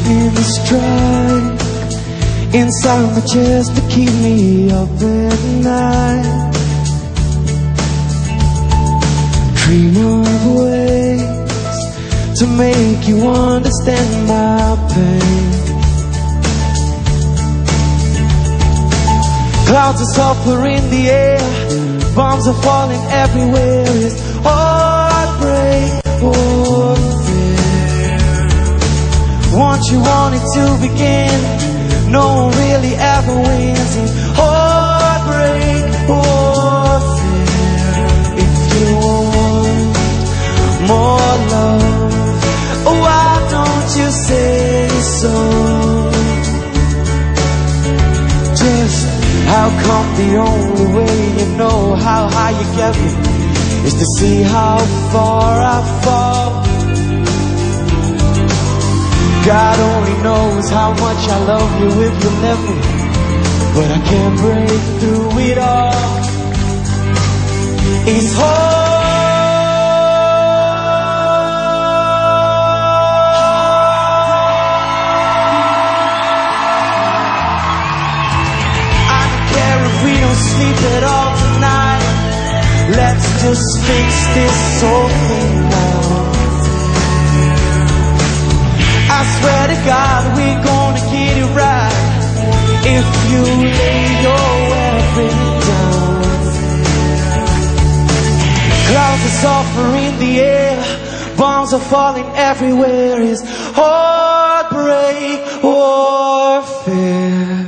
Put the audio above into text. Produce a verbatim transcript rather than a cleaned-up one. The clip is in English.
lightning strike inside my chest to keep me up at night. Dream of ways to make you understand my pain. Clouds are sulfur in the air, bombs are falling everywhere. It's heartbreak or fear. Once you want it to begin, no one really ever wins. It's heartbreak or fear. If you want more love, why don't you say so? Just how come the only way you know how high you get me is to see how far I fall? God only knows how much I love you if you let me, but I can't break through it all. It's hard. Sleep at all tonight. Let's just fix this whole thing now. I swear to God we're gonna get it right if you lay your weapon down. Clouds are sulfur in the air, bombs are falling everywhere. It's heartbreak or fear.